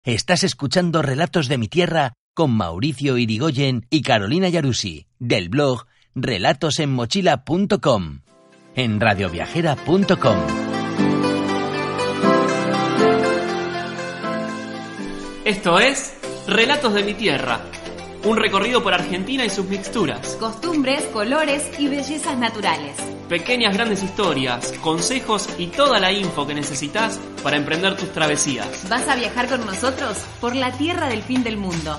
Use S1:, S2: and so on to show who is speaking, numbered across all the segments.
S1: Estás escuchando Relatos de mi Tierra con Mauricio Irigoyen y Carolina Yarussi, del blog relatosenmochila.com, en radioviajera.com.
S2: Esto es Relatos de mi Tierra, un recorrido por Argentina y sus mixturas,
S3: costumbres, colores y bellezas naturales.
S2: Pequeñas grandes historias, consejos y toda la info que necesitas para emprender tus travesías.
S3: ¿Vas a viajar con nosotros por la tierra del fin del mundo?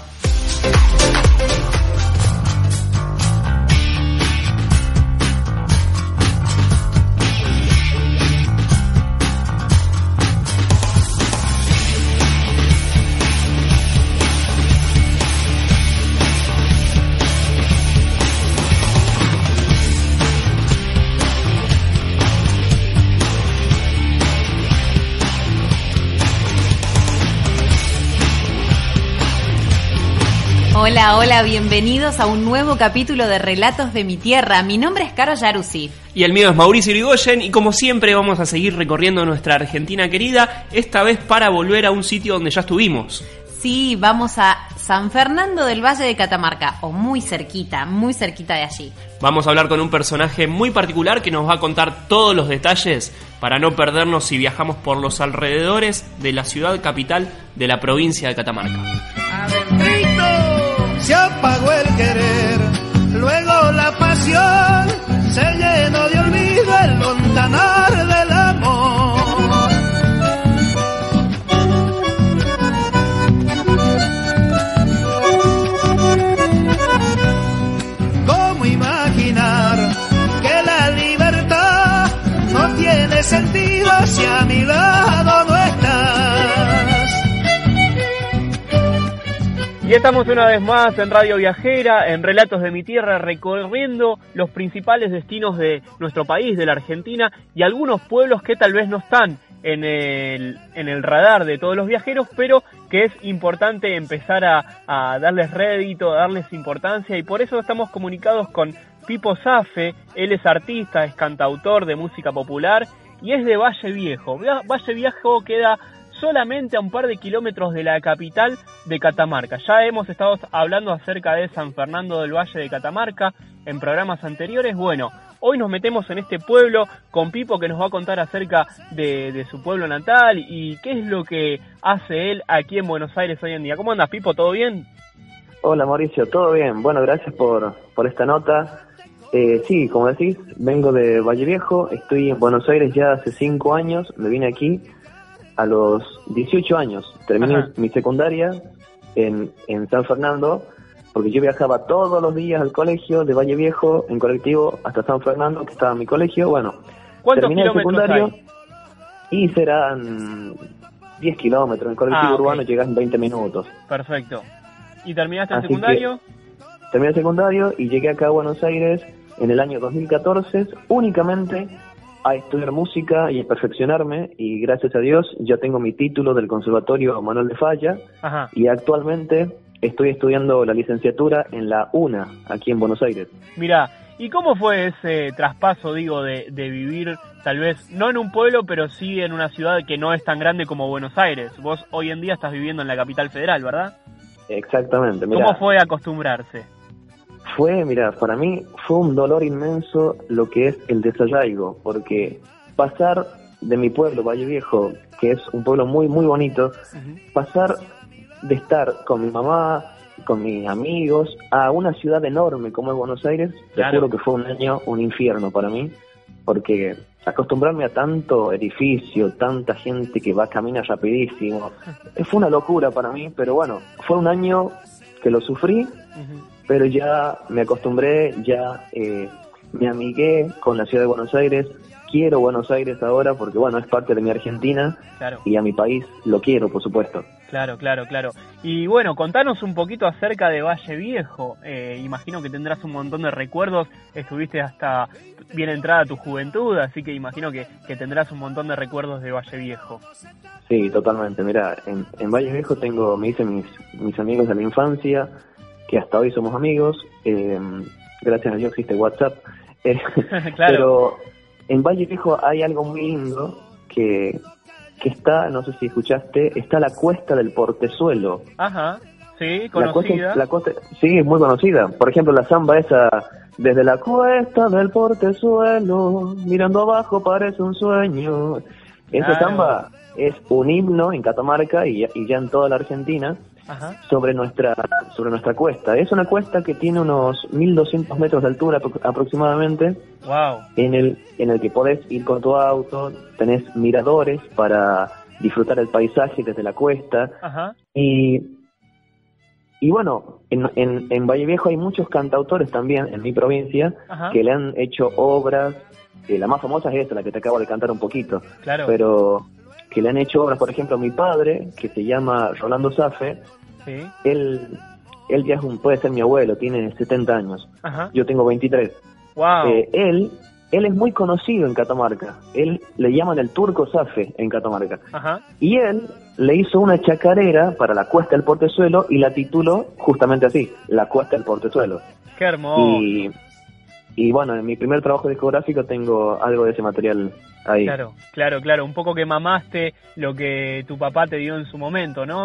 S3: Hola, bienvenidos a un nuevo capítulo de Relatos de mi Tierra. Mi nombre es Caro Yarussi.
S2: Y el mío es Mauricio Irigoyen, y como siempre vamos a seguir recorriendo nuestra Argentina querida, esta vez para volver a un sitio donde ya estuvimos.
S3: Sí, vamos a San Fernando del Valle de Catamarca, o muy cerquita de allí.
S2: Vamos a hablar con un personaje muy particular que nos va a contar todos los detalles para no perdernos si viajamos por los alrededores de la ciudad capital de la provincia de Catamarca.
S4: ¡Adentrito! Se apagó el querer, luego la pasión, se llenó de olvido el lontanar del amor. ¿Cómo imaginar que la libertad no tiene sentido si a mi lado no estás?
S2: Y estamos una vez más en Radio Viajera, en Relatos de mi Tierra, recorriendo los principales destinos de nuestro país, de la Argentina, y algunos pueblos que tal vez no están en el radar de todos los viajeros, pero que es importante empezar a darles rédito, a darles importancia, y por eso estamos comunicados con Pipo Zaffe. Él es artista, es cantautor de música popular y es de Valle Viejo. Valle Viejo queda solamente a un par de kilómetros de la capital de Catamarca. Ya hemos estado hablando acerca de San Fernando del Valle de Catamarca en programas anteriores. Bueno, hoy nos metemos en este pueblo con Pipo, que nos va a contar acerca de su pueblo natal y qué es lo que hace él aquí en Buenos Aires hoy en día. ¿Cómo andas, Pipo? ¿Todo bien?
S5: Hola, Mauricio, ¿todo bien? Bueno, gracias por esta nota. Sí, como decís, vengo de Valle Viejo, estoy en Buenos Aires ya hace 5 años, me vine aquí a los 18 años, terminé mi secundaria en San Fernando, porque yo viajaba todos los días al colegio de Valle Viejo en colectivo hasta San Fernando, que estaba mi colegio. Bueno, terminé el secundario y serán 10 kilómetros, en colectivo urbano llegas en 20 minutos.
S2: Perfecto. ¿Y terminaste el secundario?
S5: Terminé el secundario y llegué acá a Buenos Aires en el año 2014, únicamente a estudiar música y a perfeccionarme, y gracias a Dios ya tengo mi título del Conservatorio Manuel de Falla. Y actualmente estoy estudiando la licenciatura en la UNA, aquí en Buenos Aires.
S2: Mirá, ¿y cómo fue ese traspaso, de vivir tal vez, no en un pueblo, pero sí en una ciudad que no es tan grande como Buenos Aires? Vos hoy en día estás viviendo en la capital federal, ¿verdad?
S5: Exactamente. Mirá,
S2: ¿cómo fue acostumbrarse?
S5: Para mí fue un dolor inmenso lo que es el desarraigo, porque pasar de mi pueblo, Valle Viejo, que es un pueblo muy, muy bonito, pasar de estar con mi mamá, con mis amigos, a una ciudad enorme como es Buenos Aires, te juro que fue un año, un infierno para mí, porque acostumbrarme a tanto edificio, tanta gente que va a caminar rapidísimo, fue una locura para mí, pero bueno, fue un año que lo sufrí, pero ya me acostumbré, ya me amigué con la ciudad de Buenos Aires. Quiero Buenos Aires ahora porque, bueno, es parte de mi Argentina. Y a mi país lo quiero, por supuesto.
S2: Claro. Y bueno, contanos un poquito acerca de Valle Viejo. Imagino que tendrás un montón de recuerdos. Estuviste hasta bien entrada tu juventud, así que imagino que tendrás un montón de recuerdos de Valle Viejo.
S5: Sí, totalmente. Mirá, en Valle Viejo me hice mis amigos de la infancia, que hasta hoy somos amigos. Gracias a Dios existe WhatsApp. Pero en Valle Viejo hay algo muy lindo que que está, no sé si escuchaste, está la Cuesta del Portezuelo.
S2: Ajá, sí, conocida.
S5: La costa, sí, es muy conocida. Por ejemplo, la samba esa, desde la Cuesta del Portezuelo, mirando abajo parece un sueño. Esa samba es un himno en Catamarca y ya en toda la Argentina. Ajá. sobre nuestra cuesta. Es una cuesta que tiene unos 1200 metros de altura aproximadamente. Wow. En el que podés ir con tu auto, tenés miradores para disfrutar el paisaje desde la cuesta. Ajá. Y bueno, en Valle Viejo hay muchos cantautores también, en mi provincia, ajá, que le han hecho obras. La más famosa es esta, la que te acabo de cantar un poquito. Claro. Pero que le han hecho obras, por ejemplo, a mi padre, que se llama Rolando Safe. Sí. Él ya puede ser mi abuelo, tiene 70 años. Ajá. Yo tengo 23. Wow. Él es muy conocido en Catamarca. Él le llaman el Turco Safe en Catamarca. Ajá. Y él le hizo una chacarera para la Cuesta del Portezuelo y la tituló justamente así, La Cuesta del Portezuelo. ¡Qué hermoso! Y bueno, en mi primer trabajo discográfico tengo algo de ese material ahí. Claro, un poco que mamaste lo que tu papá te dio en su momento, ¿no?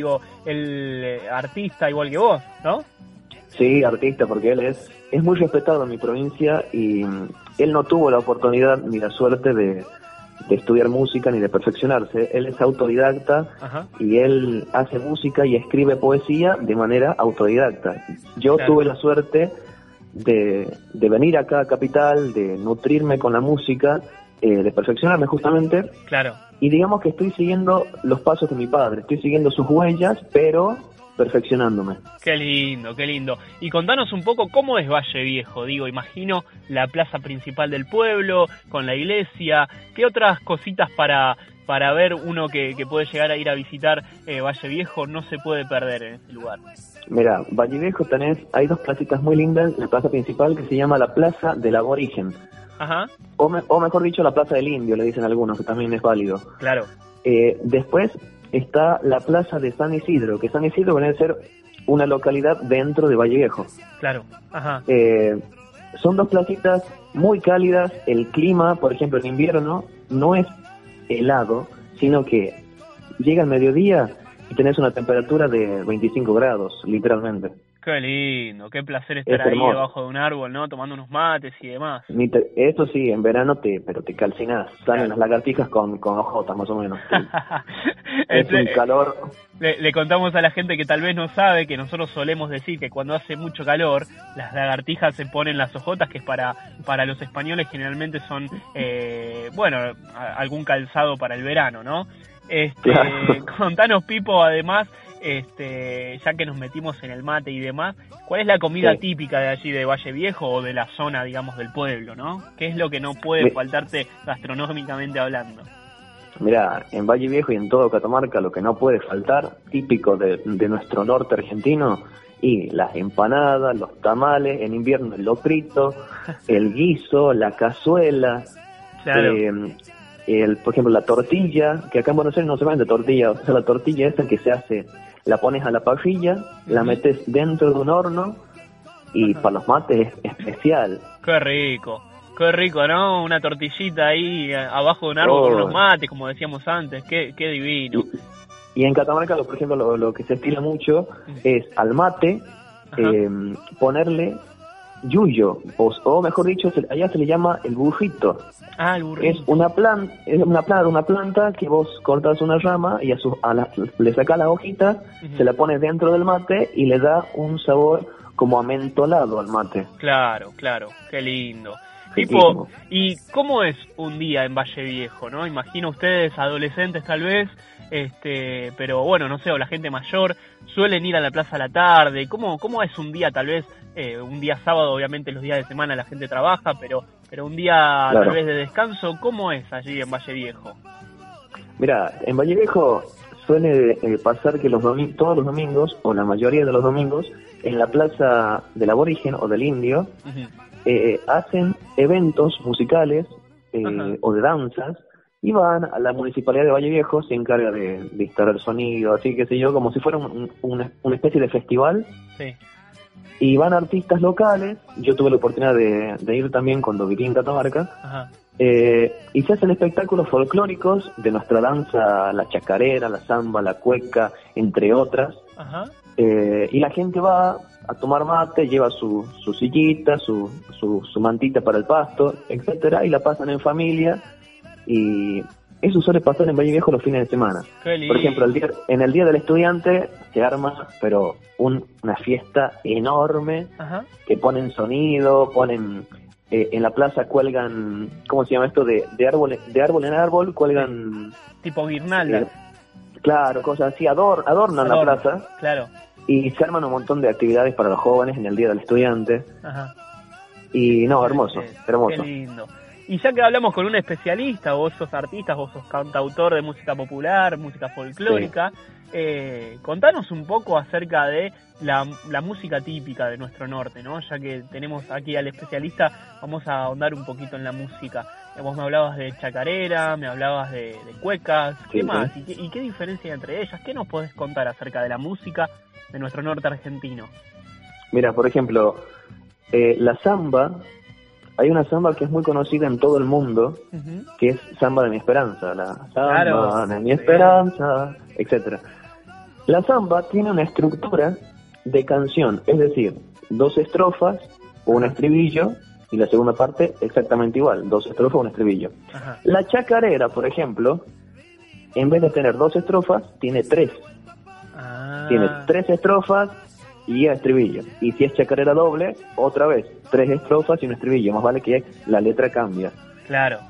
S5: El artista igual que vos, ¿no? Sí, artista, porque él es muy respetado en mi provincia y él no tuvo la oportunidad ni la suerte de estudiar música ni de perfeccionarse. Él es autodidacta. Ajá. Y él hace música y escribe poesía de manera autodidacta. Yo tuve la suerte de venir acá a Capital, de nutrirme con la música, de perfeccionarme justamente. Claro. Y digamos que estoy siguiendo los pasos de mi padre, estoy siguiendo sus huellas, pero perfeccionándome. Qué lindo, qué lindo. Y contanos un poco cómo es Valle Viejo. Imagino la plaza principal del pueblo, con la iglesia. ¿Qué otras cositas para ver uno que puede llegar a ir a visitar Valle Viejo no se puede perder en este lugar? Mira, Valle Viejo hay dos placitas muy lindas. La plaza principal, que se llama la Plaza del Aborigen. Ajá. O mejor dicho, la Plaza del Indio, le dicen algunos, que también es válido. Claro. Después está la Plaza de San Isidro, que San Isidro viene a ser una localidad dentro de Valle Viejo. Claro. Ajá. Son dos placitas muy cálidas. El clima, por ejemplo, en invierno no es helado, sino que llega el mediodía y tenés una temperatura de 25 grados, literalmente. Qué lindo, qué placer estar ahí debajo de un árbol, ¿no? Tomando unos mates y demás. Eso sí, en verano pero te calcinás, salen las lagartijas con ojotas más o menos. Es un calor. Le contamos a la gente que tal vez no sabe que nosotros solemos decir que cuando hace mucho calor, las lagartijas se ponen las ojotas, que es para los españoles generalmente son, algún calzado para el verano, ¿no? Claro. Contanos, Pipo, además, ya que nos metimos en el mate y demás, ¿cuál es la comida típica de allí de Valle Viejo o de la zona, digamos, del pueblo, ¿no? ¿Qué es lo que no puede faltarte gastronómicamente hablando? Mira, en Valle Viejo y en todo Catamarca lo que no puede faltar, típico de nuestro norte argentino, y las empanadas, los tamales, en invierno el locrito, el guiso, la cazuela. Claro. Por ejemplo, la tortilla, que acá en Buenos Aires no se vende tortilla, o sea, la tortilla esa que se hace, la pones a la parrilla, la metes dentro de un horno y para los mates es especial. Qué rico, ¿no? Una tortillita ahí abajo de un árbol con unos mates, como decíamos antes, qué divino. Y en Catamarca, por ejemplo, lo que se estila mucho es al mate ponerle yuyo, o mejor dicho, allá se le llama el burrito. Ah, el burrito. Es una planta que vos cortas una rama y le sacas la hojita, se la pones dentro del mate y le da un sabor como amentolado al mate. Claro, qué lindo. Tipo, ¿y cómo es un día en Valle Viejo, no? Imagino ustedes, adolescentes tal vez, pero bueno, no sé, o la gente mayor, suelen ir a la plaza a la tarde. ¿Cómo es un día tal vez? Un día sábado, obviamente los días de semana la gente trabaja, pero un día tal vez de descanso, ¿cómo es allí en Valle Viejo? Mira, en Valle Viejo suele pasar que todos los domingos, o la mayoría de los domingos, en la plaza del Aborigen o del Indio, hacen eventos musicales o de danzas, y van a la Municipalidad de Valle Viejo, se encarga de instalar sonido, así que sé yo, como si fuera una especie de festival. Sí. Y van artistas locales. Yo tuve la oportunidad de ir también cuando viví en Catamarca. Ajá. Y se hacen espectáculos folclóricos de nuestra danza, la chacarera, la samba, la cueca, entre otras.
S2: Ajá.
S5: Y la gente va a tomar mate, lleva su sillita, su mantita para el pasto, etcétera, y la pasan en familia. Y eso suele pasar en Valle Viejo los fines de semana. Por ejemplo, en el Día del Estudiante se arma, pero una fiesta enorme. Ajá. Que ponen sonido, en la plaza cuelgan, ¿cómo se llama esto? De árbol en árbol, cuelgan...
S2: Tipo guirnaldas.
S5: Claro, cosas así, adornan la plaza.
S2: Claro.
S5: Y se arman un montón de actividades para los jóvenes en el Día del Estudiante. Ajá. Y no, hermoso.
S2: Qué lindo. Y ya que hablamos con un especialista, vos sos artista, vos sos cantautor de música popular, música folclórica, contanos un poco acerca de la música típica de nuestro norte, ¿no? Ya que tenemos aquí al especialista, vamos a ahondar un poquito en la música. Vos me hablabas de chacarera, me hablabas de cuecas, ¿qué más? ¿Y qué diferencia hay entre ellas? ¿Qué nos podés contar acerca de la música de nuestro norte argentino?
S5: Mira, por ejemplo, la samba, hay una samba que es muy conocida en todo el mundo, que es Samba de mi Esperanza, la samba de mi esperanza, etcétera. La samba tiene una estructura de canción, es decir, 2 estrofas, un estribillo, y la segunda parte exactamente igual, 2 estrofas, un estribillo. Ajá. La chacarera, por ejemplo, en vez de tener 2 estrofas, tiene 3. Tiene 3 estrofas y estribillo. Y si es chacarera doble, otra vez, 3 estrofas y un estribillo. Más vale que la letra cambia.
S2: Claro.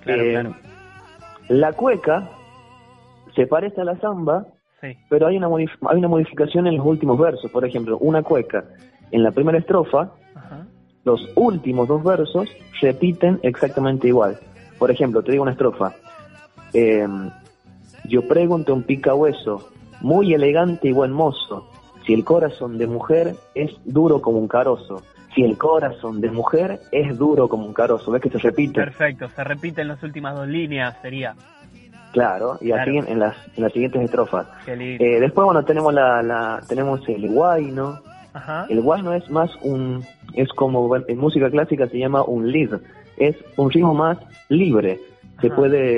S5: La cueca se parece a la samba, pero hay una modificación en los últimos versos. Por ejemplo, una cueca en la primera estrofa, los últimos 2 versos repiten exactamente igual. Por ejemplo, te digo una estrofa. Yo pregunto a un picahueso, muy elegante y buen mozo, si el corazón de mujer es duro como un carozo. Si el corazón de mujer es duro como un carozo. ¿Ves que se repite?
S2: Perfecto, se repiten las últimas 2 líneas, sería.
S5: Claro, y así en las siguientes estrofas.
S2: Qué lindo.
S5: Después, bueno, tenemos el guayno. Ajá. El guayno es más es como en música clásica se llama un lead. Es un ritmo más libre. Se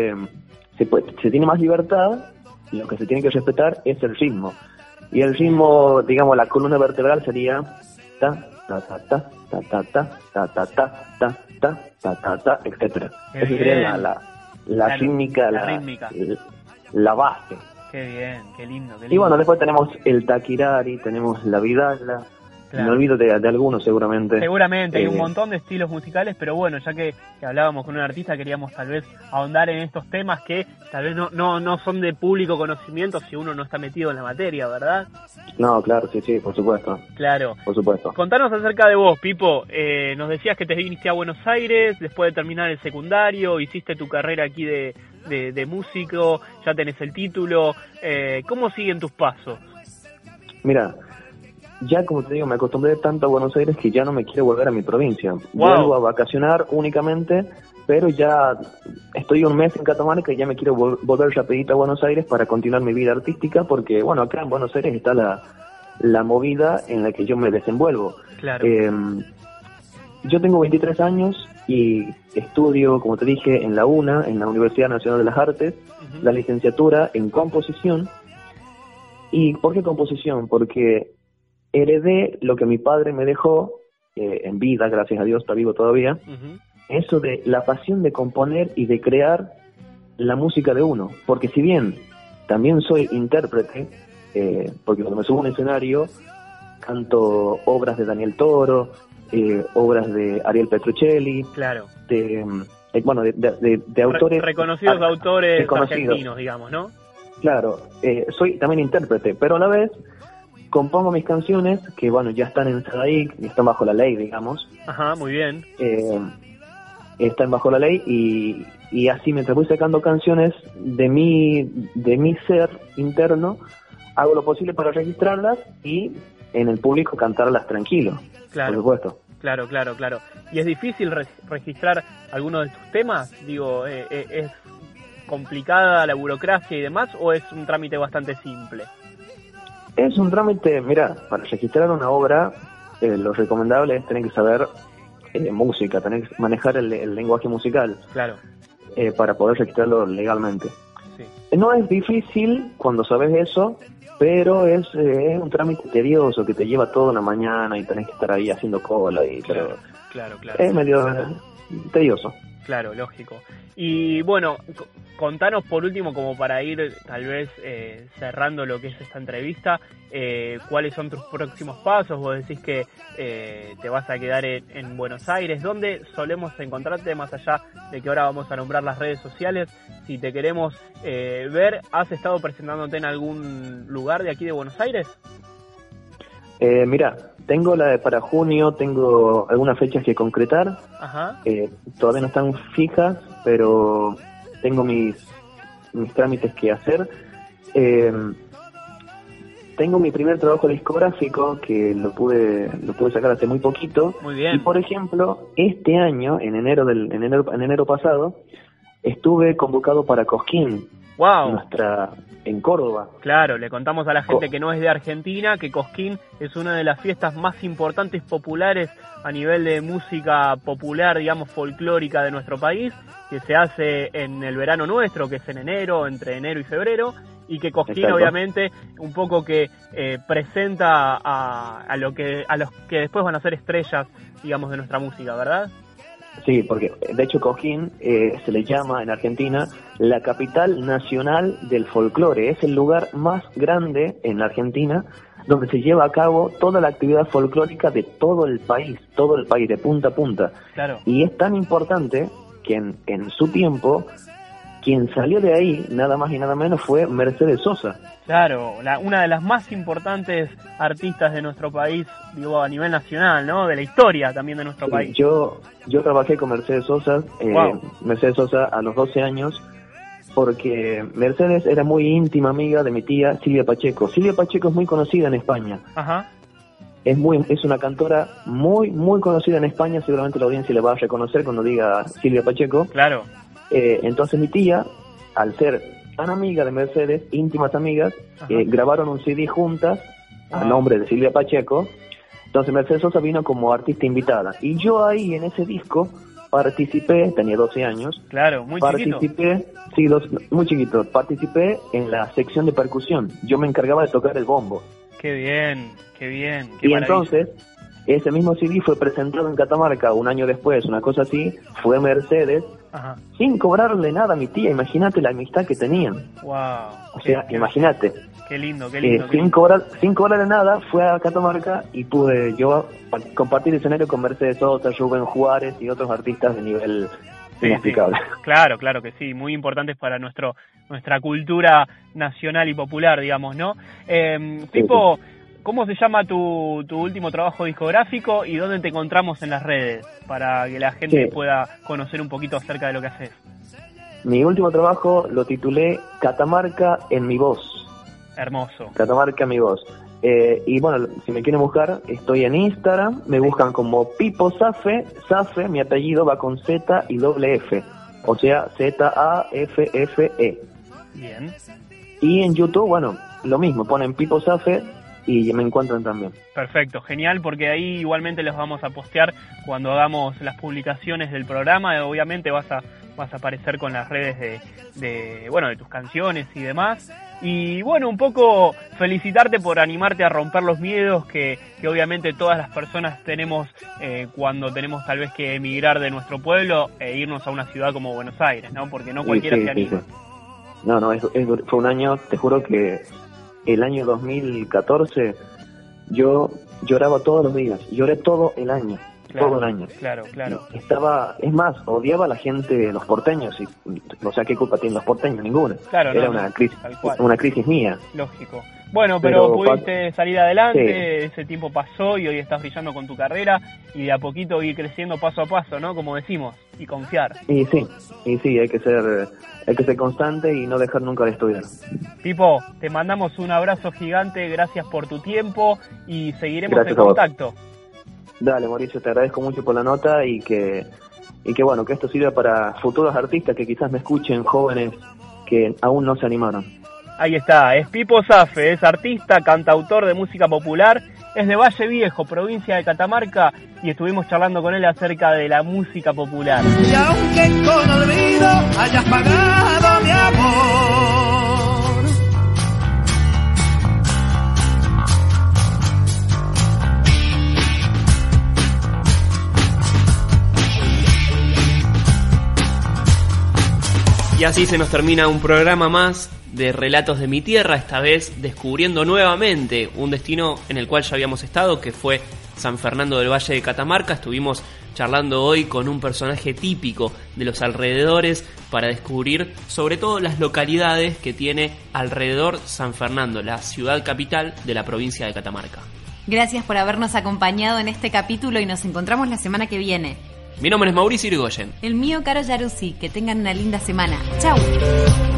S5: tiene más libertad. Lo que se tiene que respetar es el ritmo. Y el ritmo, digamos, la columna vertebral sería ta ta ta ta ta ta ta ta ta ta ta ta ta, etcétera. Esa sería la rítmica, la base.
S2: Qué bien, qué lindo.
S5: Y bueno, después tenemos el taquirari, tenemos la vidala. Claro. Me olvido de algunos seguramente.
S2: Seguramente, hay un montón de estilos musicales, pero bueno, ya que hablábamos con un artista, queríamos tal vez ahondar en estos temas que tal vez no son de público conocimiento si uno no está metido en la materia, ¿verdad?
S5: No, claro, sí, por supuesto.
S2: Claro.
S5: Por supuesto.
S2: Contanos acerca de vos, Pipo. Nos decías que te viniste a Buenos Aires después de terminar el secundario, hiciste tu carrera aquí de músico, ya tenés el título. ¿Cómo siguen tus pasos?
S5: Mira, ya como te digo, me acostumbré tanto a Buenos Aires que ya no me quiero volver a mi provincia.
S2: Wow.
S5: Vuelvo a vacacionar únicamente, pero ya estoy un mes en Catamarca y ya me quiero volver rapidito a Buenos Aires para continuar mi vida artística, porque bueno, acá en Buenos Aires está la movida en la que yo me desenvuelvo.
S2: Claro.
S5: Yo tengo 23 años y estudio, como te dije, en la UNA, en la Universidad Nacional de las Artes, la licenciatura en composición. ¿Y por qué composición? Porque heredé lo que mi padre me dejó en vida, gracias a Dios, está vivo todavía, eso de la pasión de componer y de crear la música de uno. Porque si bien también soy intérprete, porque cuando me subo a un escenario canto obras de Daniel Toro, obras de Ariel Petruccelli,
S2: claro,
S5: de autores
S2: reconocidos autores argentinos, digamos, ¿no?
S5: Claro, soy también intérprete, pero a la vez compongo mis canciones que, bueno, ya están en SADAIC, y están bajo la ley, digamos.
S2: Ajá, muy bien.
S5: Están bajo la ley y así mientras voy sacando canciones de mi ser interno, hago lo posible para registrarlas y en el público cantarlas tranquilo,
S2: claro,
S5: por supuesto.
S2: Claro. ¿Y es difícil registrar algunos de tus temas? Digo, ¿es complicada la burocracia y demás o es un trámite bastante simple?
S5: Es un trámite, mira, para registrar una obra, lo recomendable es tener que saber música, tener que manejar el lenguaje musical.
S2: Claro.
S5: para poder registrarlo legalmente.
S2: Sí.
S5: No es difícil cuando sabes eso, pero es un trámite tedioso que te lleva toda una mañana y tenés que estar ahí haciendo cola, pero
S2: Claro.
S5: es medio tedioso.
S2: Claro, lógico. Y bueno, contanos por último, como para ir tal vez cerrando lo que es esta entrevista, ¿cuáles son tus próximos pasos? Vos decís que te vas a quedar en Buenos Aires. ¿Dónde solemos encontrarte, más allá de que ahora vamos a nombrar las redes sociales? Si te queremos ver, ¿has estado presentándote en algún lugar de aquí de Buenos Aires?
S5: Mira, tengo para junio, tengo algunas fechas que concretar.
S2: Ajá.
S5: Todavía no están fijas, pero tengo mis trámites que hacer. Tengo mi primer trabajo discográfico que lo pude sacar hace muy poquito.
S2: Muy bien.
S5: Y por ejemplo, este año, en enero pasado, estuve convocado para Cosquín.
S2: Wow.
S5: En Córdoba.
S2: Claro, le contamos a la gente que no es de Argentina que Cosquín es una de las fiestas más importantes populares a nivel de música popular, digamos, folclórica de nuestro país, que se hace en el verano nuestro, que es en enero, entre enero y febrero, y que Cosquín,
S5: exacto,
S2: obviamente, un poco que presenta a los que después van a ser estrellas, digamos, de nuestra música, ¿verdad?
S5: Sí, porque de hecho Cosquín se le llama en Argentina la capital nacional del folclore. Es el lugar más grande en la Argentina donde se lleva a cabo toda la actividad folclórica de todo el país, de punta a punta.
S2: Claro.
S5: Y es tan importante que en su tiempo quien salió de ahí, nada más y nada menos, fue Mercedes Sosa.
S2: Claro, una de las más importantes artistas de nuestro país, digo, a nivel nacional, ¿no? De la historia también de nuestro país.
S5: Yo trabajé con Mercedes Sosa,
S2: Wow.
S5: Mercedes Sosa a los 12 años, porque Mercedes era muy íntima amiga de mi tía Silvia Pacheco. Silvia Pacheco es muy conocida en España.
S2: Ajá.
S5: Es una cantora muy, muy conocida en España, seguramente la audiencia le va a reconocer cuando diga Silvia Pacheco.
S2: Claro.
S5: Entonces mi tía, al ser tan amiga de Mercedes, íntimas amigas, grabaron un CD juntas a nombre de Silvia Pacheco. Entonces Mercedes Sosa vino como artista invitada. Y yo ahí en ese disco participé, tenía 12 años.
S2: Claro, muy chiquito.
S5: Muy chiquito. Participé en la sección de percusión. Yo me encargaba de tocar el bombo.
S2: Qué bien, qué bien. Qué
S5: y
S2: maravilla.
S5: entonces, ese mismo CD fue presentado en Catamarca un año después, una cosa así. Fue Mercedes,
S2: Ajá.
S5: sin cubrarle nada a mi tía. Imagínate la amistad que tenían.
S2: Wow.
S5: O sea, imagínate.
S2: Qué lindo, qué lindo.
S5: Sin cobrarle nada, fue a Catamarca y pude yo compartir escenario con Mercedes Sosa, Rubén Juárez y otros artistas de nivel inexplicable.
S2: Sí. Claro que sí, muy importantes para nuestra cultura nacional y popular, digamos, ¿no? Pipo, sí. ¿Cómo se llama tu último trabajo discográfico y dónde te encontramos en las redes para que la gente pueda conocer un poquito acerca de lo que haces?
S5: Mi último trabajo lo titulé Catamarca en mi voz.
S2: Hermoso.
S5: Catamarca en mi voz. Y bueno, si me quieren buscar, estoy en Instagram, me buscan como Pipo Zaffe. Zaffe, mi apellido va con Z y doble F, o sea, Z-A-F-F-E.
S2: Bien.
S5: Y en YouTube, bueno, lo mismo, ponen Pipo Zaffe y me encuentran también.
S2: Perfecto, genial, porque ahí igualmente los vamos a postear cuando hagamos las publicaciones del programa. Obviamente vas a aparecer con las redes de tus canciones y demás. Y bueno, un poco felicitarte por animarte a romper los miedos que obviamente todas las personas tenemos cuando tenemos tal vez que emigrar de nuestro pueblo e irnos a una ciudad como Buenos Aires, ¿no? Porque no cualquiera se anima.
S5: Sí. No, fue un año, te juro que el año 2014 yo lloraba todos los días, lloré todo el año.
S2: Claro,
S5: todo el año.
S2: Claro.
S5: Es más, odiaba a la gente, los porteños, o sea, ¿qué culpa tienen los porteños? Ninguna.
S2: Claro,
S5: era una crisis mía.
S2: Lógico. Bueno, pero pudiste salir adelante, ese tiempo pasó y hoy estás brillando con tu carrera y de a poquito ir creciendo paso a paso, ¿no? Como decimos, y confiar.
S5: Y sí, hay que ser constante y no dejar nunca de estudiar.
S2: Pipo, te mandamos un abrazo gigante, gracias por tu tiempo y seguiremos en contacto.
S5: Dale, Mauricio, te agradezco mucho por la nota y que bueno, que esto sirva para futuros artistas que quizás me escuchen, jóvenes que aún no se animaron.
S2: Ahí está, es Pipo Zaffe, es artista, cantautor de música popular, es de Valle Viejo, provincia de Catamarca, y estuvimos charlando con él acerca de la música popular.
S4: Y aunque con olvido hayas pagado mi amor.
S2: Y así se nos termina un programa más de Relatos de mi Tierra, esta vez descubriendo nuevamente un destino en el cual ya habíamos estado, que fue San Fernando del Valle de Catamarca. Estuvimos charlando hoy con un personaje típico de los alrededores para descubrir sobre todo las localidades que tiene alrededor San Fernando, la ciudad capital de la provincia de Catamarca.
S3: Gracias por habernos acompañado en este capítulo y nos encontramos la semana que viene.
S2: Mi nombre es Mauricio Irigoyen.
S3: El mío, Caro Yaruzzi. Que tengan una linda semana. ¡Chau!